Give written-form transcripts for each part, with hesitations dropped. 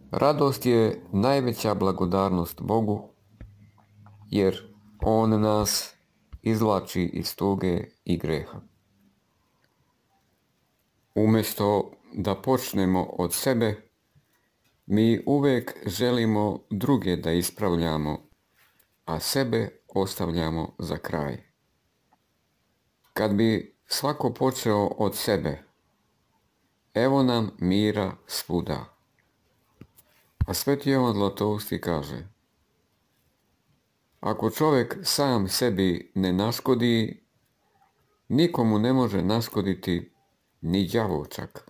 Radost je najveća blagodarnost Bogu, jer On nas izvlači iz tuge i greha. Umjesto da počnemo od sebe, mi uvijek želimo druge da ispravljamo, a sebe ostavljamo za kraj. Kad bi svako počeo od sebe, evo nam mira svuda. A Sveti Jovan Zlatoust kaže: ako čovjek sam sebi ne naškodi, nikomu ne može naškoditi ni đavo čak.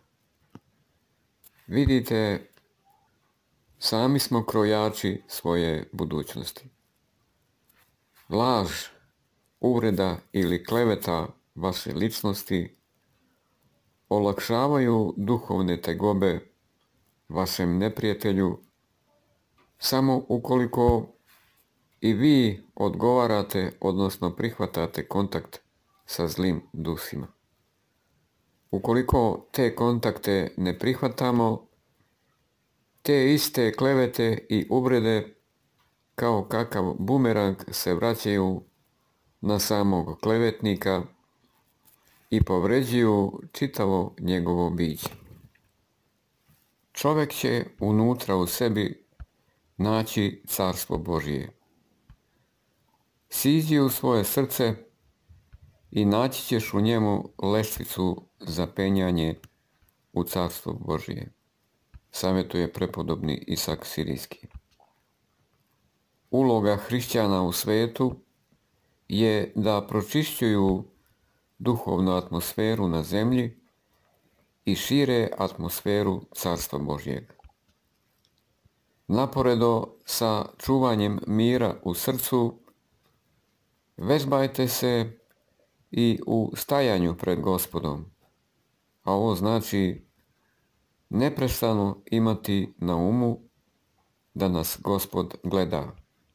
Vidite, sami smo krojači svoje budućnosti. Laž, uvreda ili kleveta vaše ličnosti olakšavaju duhovne tegobe vašem neprijatelju samo ukoliko i vi odgovarate, odnosno prihvatate kontakt sa zlim dusima. Ukoliko te kontakte ne prihvatamo, te iste klevete i uvrede kao kakav bumerang se vraćaju na samog klevetnika i povređuju čitavo njegovo biće. Čovjek će unutra u sebi naći carstvo Božije. Siđi u svoje srce i naći ćeš u njemu lestvicu za penjanje u carstvo Božije, savjetuje prepodobni Isak Sirijski. Uloga hrišćana u svijetu je da pročišćuju duhovnu atmosferu na zemlji i šire atmosferu carstva Božjeg. Naporedo sa čuvanjem mira u srcu, vežbajte se i u stajanju pred Gospodom, a ovo znači neprestano imati na umu da nas Gospod gleda.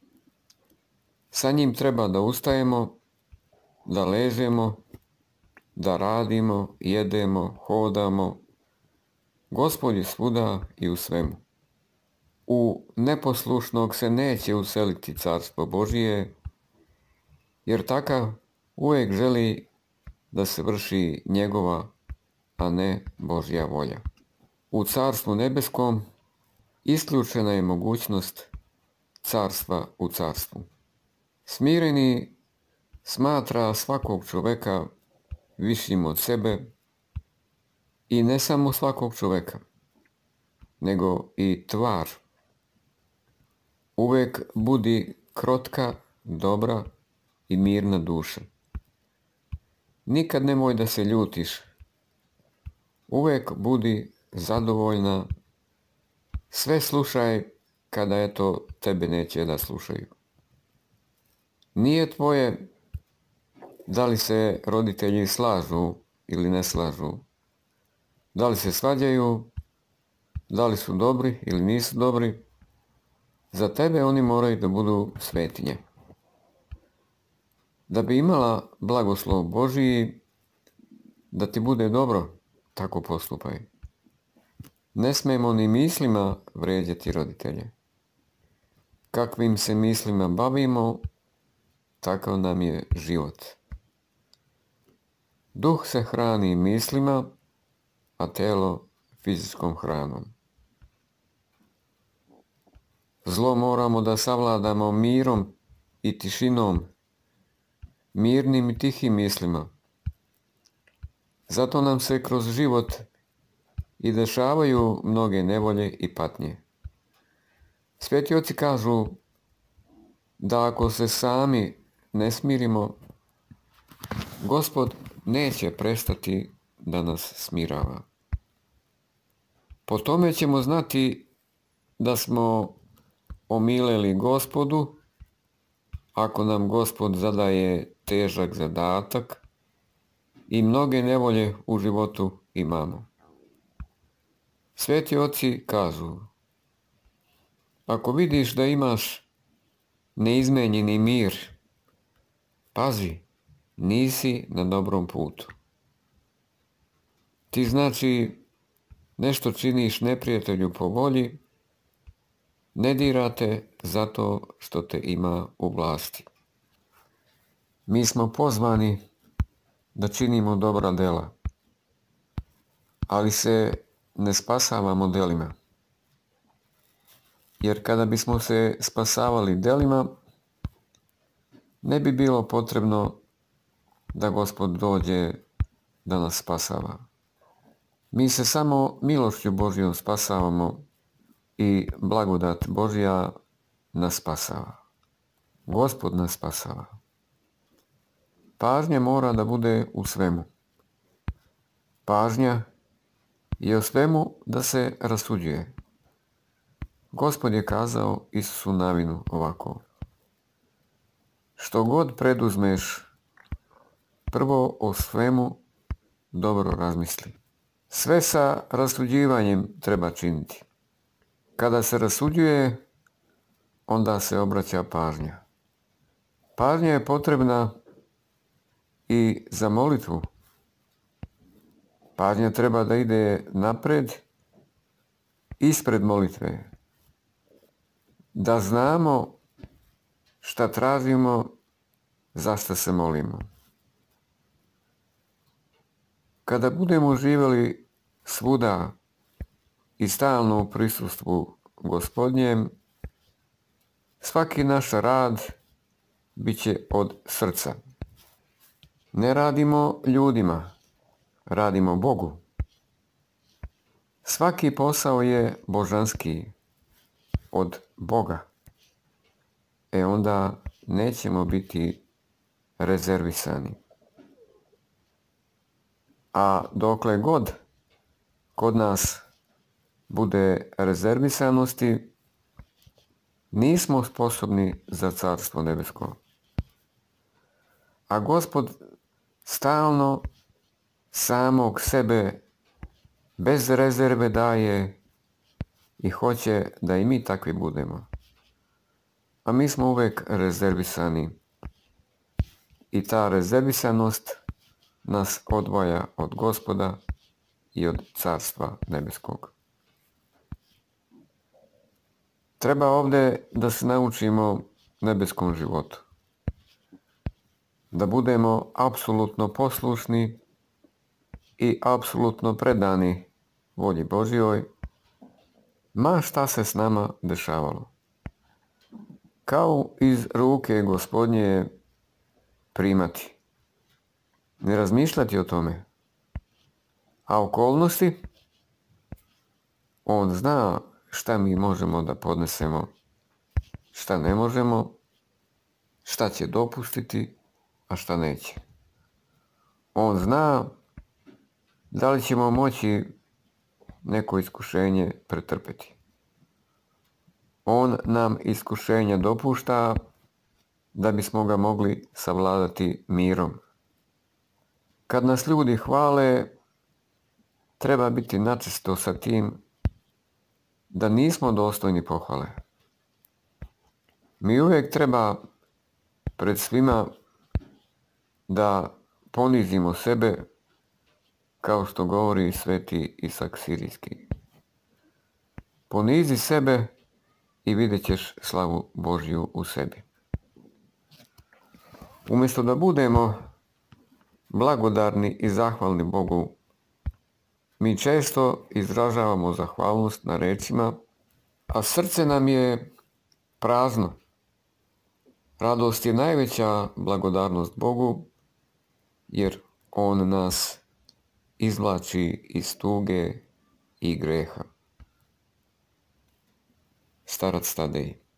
Sa njim treba da ustajemo, da ležemo, da radimo, jedemo, hodamo. Gospod je svuda i u svemu. U neposlušnog se neće useliti carstvo Božije, jer takav uvijek želi da se vrši njegova, a ne Božja volja. U carstvu nebeskom isključena je mogućnost carstva u carstvu. Smireni smatra svakog čovjeka višim od sebe i ne samo svakog čovjeka, nego i tvar. Uvijek budi krotka, dobra i mirna duša. Nikad nemoj da se ljutiš. Uvijek budi zadovoljna. Sve slušaj kada eto tebe neće da slušaju. Nije tvoje da li se roditelji slažu ili ne slažu, da li se svađaju, da li su dobri ili nisu dobri. Za tebe oni moraju da budu svetinje. Da bi imala blagoslov Božiji, da ti bude dobro, tako postupaj. Ne smemo ni mislima vređati roditelje. Kakvim se mislima bavimo, takav nam je život. Duh se hrani mislima, a telo fizičkom hranom. Zlo moramo da savladamo mirom i tišinom, mirnim i tihim mislima. Zato nam se kroz život i dešavaju mnoge nevolje i patnje. Sveti oci kažu da ako se sami ne smirimo, Gospod neće prestati da nas smirava. Po tome ćemo znati da smo omileli Gospodu, ako nam Gospod zadaje težak zadatak i mnoge nevolje u životu imamo. Sveti oci kažu: ako vidiš da imaš neizmenjeni mir, pazi, nisi na dobrom putu. Ti znači nešto činiš neprijatelju po volji Ne dirate zato što te ima u vlasti. Mi smo pozvani da činimo dobra dela, ali se ne spasavamo delima. Jer kada bismo se spasavali delima, ne bi bilo potrebno da Gospod dođe da nas spasava. Mi se samo milošću Božjom spasavamo i blagodat Božja nas spasava. Gospod nas spasava. Pažnja mora da bude u svemu. Pažnja je u svemu da se rasuđuje. Gospod je kazao Isusu Navinu ovako: što god preduzmeš, prvo o svemu dobro razmisli. Sve sa rasuđivanjem treba činiti. Kada se rasuđuje, onda se obraća pažnja. Pažnja je potrebna i za molitvu. Pažnja treba da ide napred, ispred molitve. Da znamo šta tražimo, za šta se molimo. Kada budemo živjeli svuda i stalno u prisustvu Gospodnjem, svaki naš rad bit će od srca. Ne radimo ljudima, radimo Bogu. Svaki posao je božanski, od Boga. Onda nećemo biti rezervisani. A dokle god kod nas bude rezervisanosti, nismo sposobni za Carstvo nebesko. A Gospod stalno samog sebe bez rezerve daje i hoće da i mi takvi budemo. A mi smo uvijek rezervisani. I ta rezervisanost nas odvaja od Gospoda i od Carstva nebeskog. Treba ovdje da se naučimo nebeskom životu. Da budemo apsolutno poslušni i apsolutno predani volji Božjoj, ma šta se s nama dešavalo. Kao iz ruke Gospodnje primati. Ne razmišljati o tome. A okolnosti? On zna šta mi možemo da podnesemo, šta ne možemo, šta će dopustiti, a šta neće. On zna da li ćemo moći neko iskušenje pretrpeti. On nam iskušenja dopušta da bismo ga mogli savladati mirom. Kad nas ljudi hvale, treba biti načisto sa tim da nismo dostojni pohvale. Mi uvijek treba pred svima da ponizimo sebe, kao što govori sveti Isak Sirijski. Ponizi sebe i vidjet ćeš slavu Božju u sebi. Umjesto da budemo blagodarni i zahvalni Bogu, mi često izražavamo zahvalnost na rečima, a srce nam je prazno. Radost je najveća blagodarnost Bogu, jer On nas izvlači iz tuge i greha. Starac Tadej.